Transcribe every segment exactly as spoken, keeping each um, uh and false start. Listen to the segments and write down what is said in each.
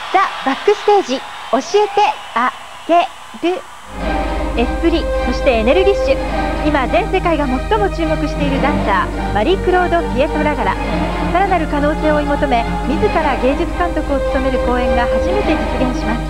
ザ・バックステージ教えてあげる。エスプリ、そしてエネルギッシュ。今全世界が最も注目しているダンサーマリー・クロード・ピエトラガラ。さらなる可能性を追い求め、自ら芸術監督を務める公演が初めて実現します。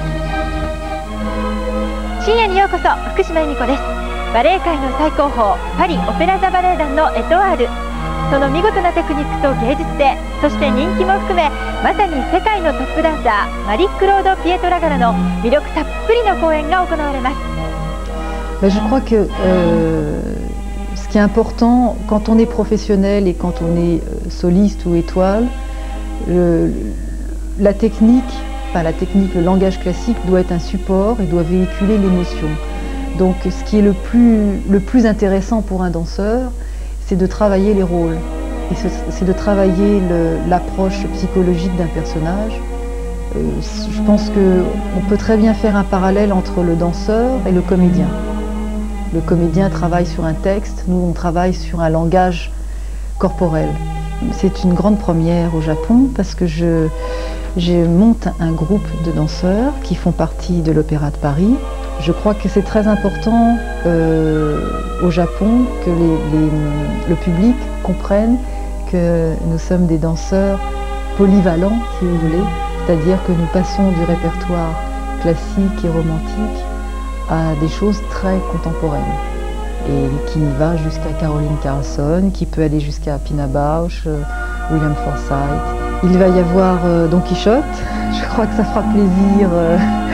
深夜にようこそ。福島恵美子です。バレエ界の最高峰パリオペラ座バレエ団のエトワール、その見事なテクニックと芸術性、そして人気も含め、まさに世界のトップダンサーマリー・クロード・ピエトラガラの魅力たっぷりの公演が行われます。 Je crois que euh, ce qui est important quand on est professionnel et quand on est soliste ou étoile, le, la technique, enfin la technique, le langage classique doit être un support et doit véhiculer l'émotion. Donc ce qui est le plus, le plus intéressant pour un danseur, c'est de travailler les rôles, et c'est de travailler l'approche psychologique d'un personnage. Euh, je pense qu'on peut très bien faire un parallèle entre le danseur et le comédien. Le comédien travaille sur un texte, nous on travaille sur un langage corporel. C'est une grande première au Japon parce que je, je monte un groupe de danseurs qui font partie de l'Opéra de Paris. Je crois que c'est très important euh, au Japon que les, les, le public comprenne que nous sommes des danseurs polyvalents, si vous voulez, c'est-à-dire que nous passons du répertoire classique et romantique à des choses très contemporaines et qui va jusqu'à Caroline Carlson, qui peut aller jusqu'à Pina Bausch, euh, William Forsythe. Il va y avoir euh, Don Quichotte, je crois que ça fera plaisir euh,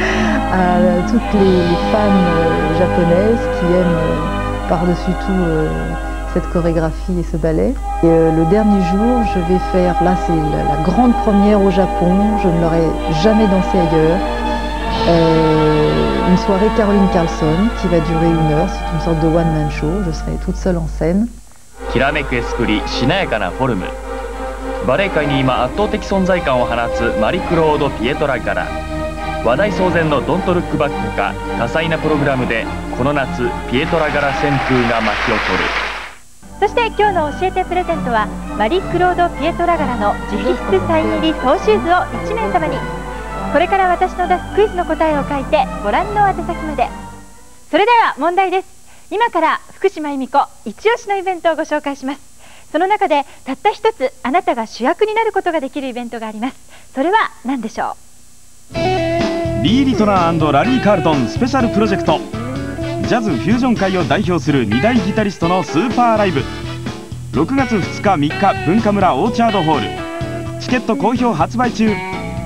à toutes les fans euh, japonaises qui aiment euh, par-dessus tout euh, cette chorégraphie et ce ballet. Et euh, le dernier jour, je vais faire, là c'est la, la grande première au Japon, je ne l'aurais jamais dansé ailleurs. Euh, une soirée Caroline Carlson qui va durer une heure, c'est une sorte de one-man show, je serai toute seule en scène. きらめくエスプリ、しなやかなフォルム。バレエ界に今圧倒的存在感を放つマリ・クロード・ピエトラガラ。話題騒然のドントルックバックほか、多彩なプログラムでこの夏ピエトラガラ旋風が巻き起こる。 そして今日の教えてプレゼントはマリ・クロード・ピエトラガラの直筆サイン入りソーシューズをいちめいさまに。これから私の出すクイズの答えを書いてご覧の宛先まで。それでは問題です。今から福島恵美子一押しのイベントをご紹介します。その中でたった一つあなたが主役になることができるイベントがあります。それは何でしょう。 リー・リトナー&ラリー・カールトンスペシャルプロジェクト。ジャズフュージョン界を代表するに大ギタリストのスーパーライブ。ろくがつふつかみっか文化村オーチャードホール。チケット好評発売中。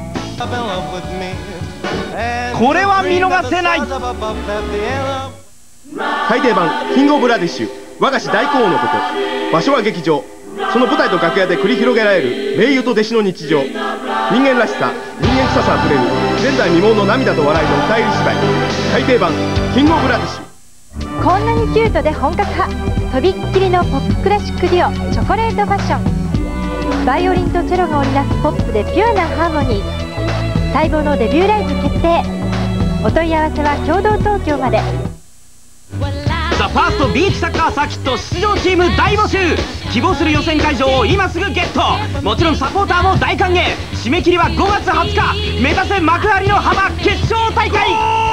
これは見逃せない。 改訂版キングオブラディッシュ和菓子大根王のこと。場所は劇場。その舞台と楽屋で繰り広げられる名優と弟子の日常。人間らしさ、人間臭さあふれる前代未聞の涙と笑いの歌入り芝居。改訂版キングオブラディッシュ。 こんなにキュートで本格派、とびっきりのポップクラシックデュオチョコレートファッション。バイオリンとチェロが織りなすポップでピュアなハーモニー。待望のデビューライブ決定。お問い合わせは共同東京まで。 ザ・ファーストビーチサッカーサーキット出場チーム大募集。希望する予選会場を今すぐゲット。もちろんサポーターも大歓迎。締め切りはごがつはつか。目指せ幕張の浜決勝大会。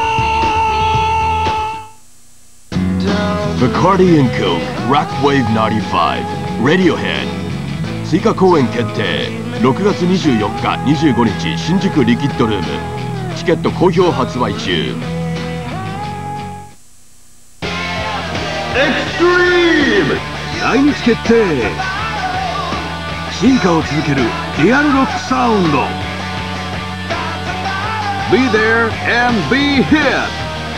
Bacardi and Coke Rockwave ナインティファイブ Radiohead 追加公演決定。ろくがつにじゅうよっかにじゅうごにち新宿リキッドルーム。チケット好評発売中。エクストリーム来日決定。進化を続けるリアルロックサウンド。 Be there and be here。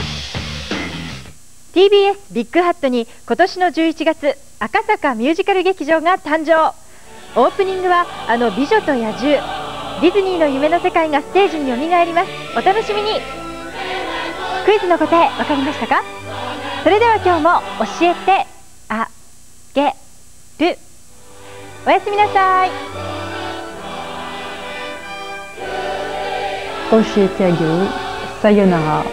ティービーエス ビッグハットに今年のじゅういちがつ赤坂ミュージカル劇場が誕生。オープニングはあの美女と野獣、ディズニーの夢の世界がステージによみがえります。お楽しみに。クイズの答え分かりましたか。それでは今日も教えてあげる。おやすみなさい。 教えてあげる。さよなら。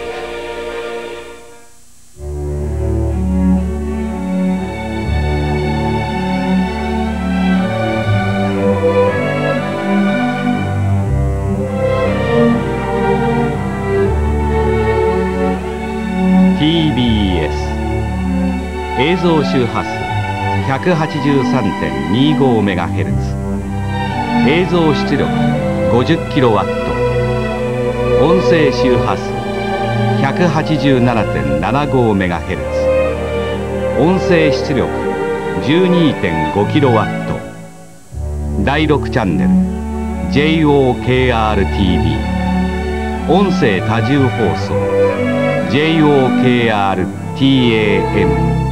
像周波数 ひゃくはちじゅうさんてんにごメガヘルツ、 映像出力 ごじゅっキロワット、 音声周波数 ひゃくはちじゅうななてんななごメガヘルツ、 音声出力 じゅうにてんごキロワット、 だいろくチャンネル ジェイオーケーアールティービー、 音声多重放送 ジェイオーケーアールティーエーエム